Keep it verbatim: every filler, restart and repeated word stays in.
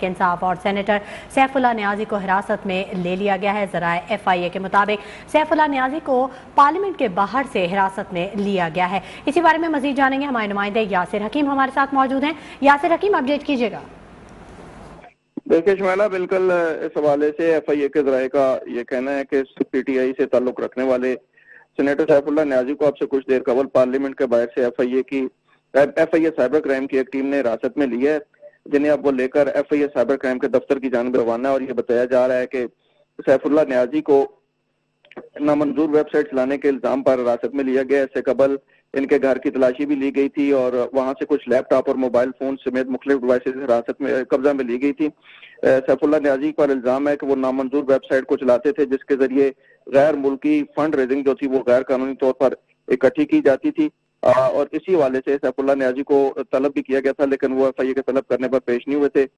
इंसाफ और सेनेटर सैफुल्लाह नियाजी को हिरासत में ले लिया गया है। ज़राए एफ आई ए के मुताबिक सैफुल्लाह नियाजी को पार्लियामेंट के बाहर से हिरासत में लिया गया है। इसी बारे में मजीद जानेंगे, हमारे नुमाइंदे यासिर हकीम हमारे साथ मौजूद हैं। यासिर हकीम, अपडेट कीजिएगा। देखिए शमाला, बिल्कुल इस हवाले से एफ आई ए के ज़राए का ये कहना है कि पी टी आई से ताल्लुक रखने वाले सेनेटर सैफुल्लाह नियाजी को अब से कुछ देर कबल पार्लियामेंट के बाहर से एफ आई ए की F I A cyber crime की एक टीम ने हिरासत में ली है, जिन्हें अब वो लेकर F I A cyber crime के दफ्तर की जानिब रवाना है। और ये बताया जा रहा है कि सैफुल्लाह नियाजी को नामंजूर वेबसाइट चलाने के इल्जाम पर हिरासत में लिया गया। इससे कबल इनके घर की तलाशी भी ली गई थी और वहां से कुछ लैपटॉप और मोबाइल फोन समेत मुख्तलिफ डिवाइसेज हिरासत में कब्जा में ली गई थी। सैफुल्लाह नियाजी पर इल्जाम है कि वो नामंजूर वेबसाइट को चलाते थे, जिसके जरिए गैर मुल्की फंड रेजिंग जो थी वो गैर कानूनी तौर पर इकट्ठी की जाती थी। और इसी हवाले से सैफुल्लाह नियाजी को तलब भी किया गया था, लेकिन वो एफ आई ए के तलब करने पर पेश नहीं हुए थे।